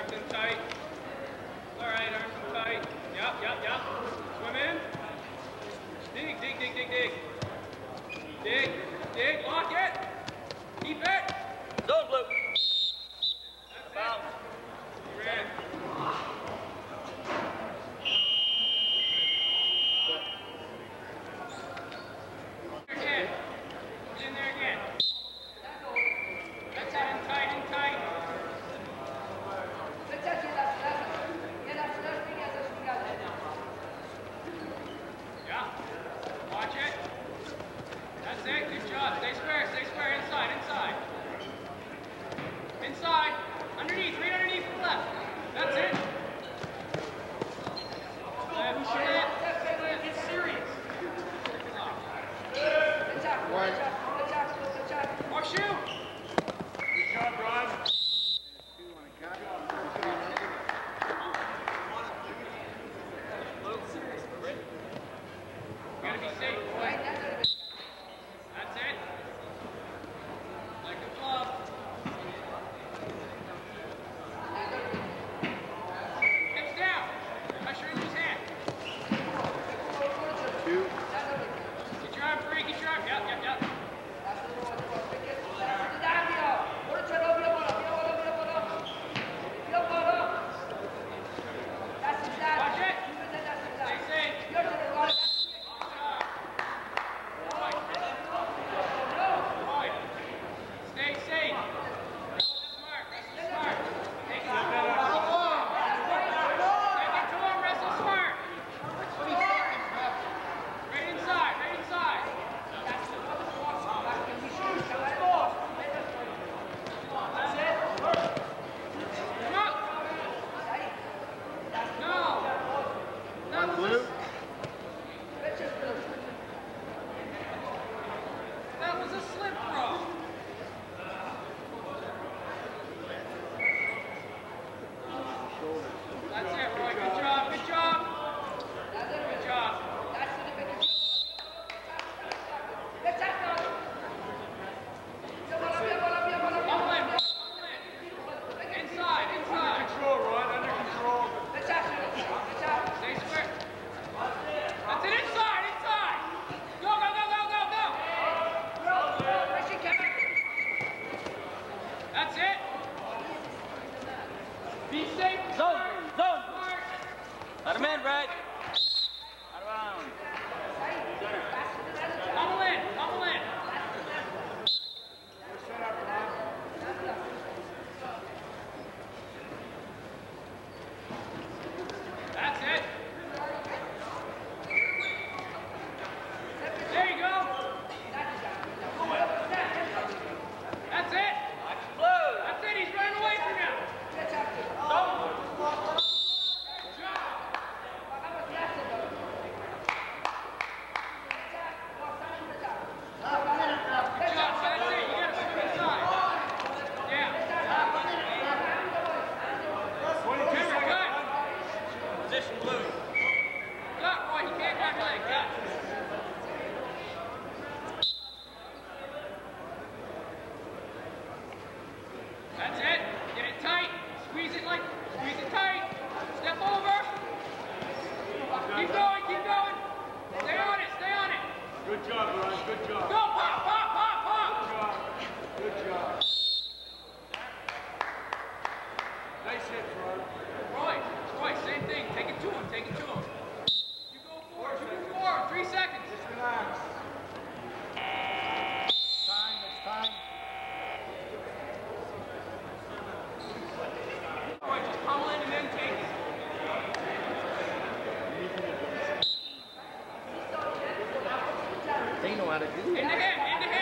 Arms in tight. All right, arms in tight. Yep. Swim in. Dig. Dig, lock it. Keep it. Zone blue. That's it. You're in. Again. Get in there again. That's it, in tight. Yeah. Watch it. That's it. Good job. Stay square. Inside. Inside. Underneath. Right underneath to the left. That's it. Get serious. Or shoot. Good job, Ron. You gotta be safe, boy. That's it. Like a glove. Hips down. Pressure in his hand. 2. Get your arm free. Yep. Watch it. Stay safe. Roy, stay safe. Smart. Take it to him, wrestle smart. Right inside. That's it. Come up. No. Blue. That was a slip throw. That's it, Roy. Good job. Good job. Bubble in. Inside. Control, Ron. Under control. Stay square. That's it. Inside. Go. That's it. Be safe. Zone. Smart. Let him in, Brad. Out of bounds. Bubble in. That's it. There you go. That's it. That's it. He's running away from you. Good job. Good job. That's it. You got to swim inside. Yeah. 22 Remember, seconds. cut. Position blue. Cut, Roy. You can't back leg. Cut. That's it. Get it tight. Squeeze it tight. Step over. Keep going. Stay on it. Good job, Ron. Good job. Go, pop. Good job. Nice hit, Ron. Roy, same thing. Take it to him. You go forward. 3 seconds. Just relax. It's time. Roy, just pummel in and then take it. They know how to do it. Into him.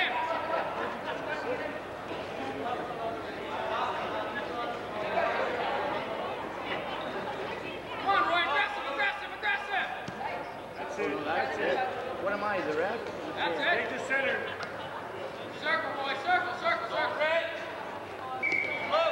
Come on, Roy. Aggressive. That's it. What am I, the ref? That's Take it. the center. Circle, Roy. Circle. Red. Blue.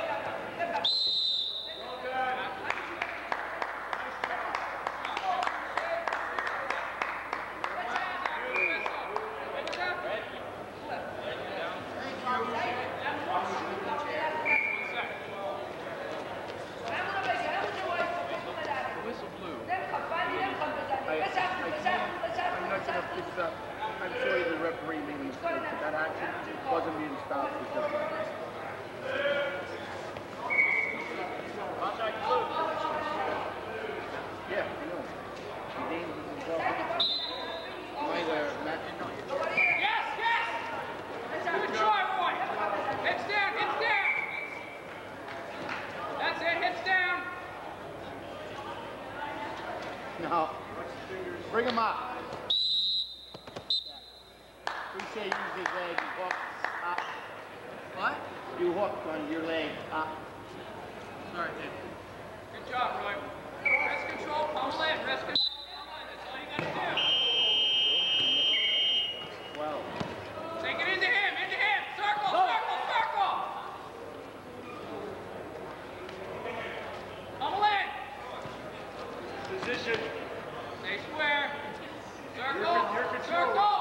One sec. No. Bring him up. Boucher used his leg and hooked up. What? You hooked on your leg up. Sorry, Dave. Good job, Roy. Wrist control, pummel in, wrist control. That's all you gotta do. Well. Take it into him, circle, circle, circle. Pummel in. Position. Stay square. Circle, You're controlling. circle.